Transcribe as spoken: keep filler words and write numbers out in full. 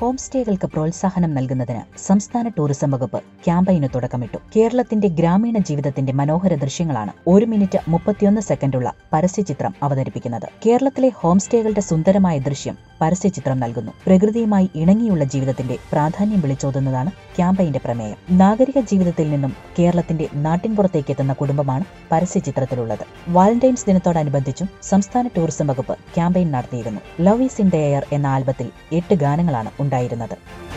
Home സ്റ്റേകൾക്ക് പ്രോത്സാഹനം നൽകുന്നതിന് സംസ്ഥാന ടൂറിസം വകുപ്പ് ക്യാമ്പയിന് തുടക്കമിട്ടു. കേരളത്തിന്റെ ഗ്രാമീണ ജീവിതത്തിന്റെ മനോഹര ദൃശ്യങ്ങളാണ് ഒരു മിനിറ്റ് മുപ്പത്തിയൊന്ന് സെക്കൻഡുള്ള പരസ്യചിത്രം അവതരിപ്പിക്കുന്നത്. കേരളത്തിലെ ഹോം സ്റ്റേകളുടെ സുന്ദരമായ ദൃശ്യം പരസ്യചിത്രം നൽകുന്നു. പ്രകൃതിയുമായി ഇണങ്ങിയുള്ള ജീവിതത്തിന്റെ പ്രാധാന്യം വിളിച്ചോതുന്നതാണ് ക്യാമ്പയിന്റെ പ്രമേയം. നാഗരിക ജീവിതത്തിൽ നിന്നും കേരളത്തിന്റെ നാട്ടിൻപുറത്തേക്ക് എത്തുന്ന കുടുംബമാണ് പരസ്യചിത്രത്തിലുള്ളത്. വാലന്റൈൻസ് ദിനത്തോടനുബന്ധിച്ചും സംസ്ഥാന ടൂറിസം വകുപ്പ് ക്യാമ്പയിൻ നടത്തിയിരുന്നു. Love is in the air എന്ന ആൽബത്തിൽ എട്ട് ഗാനങ്ങളാണ് ഉണ്ടായിരുന്നത്.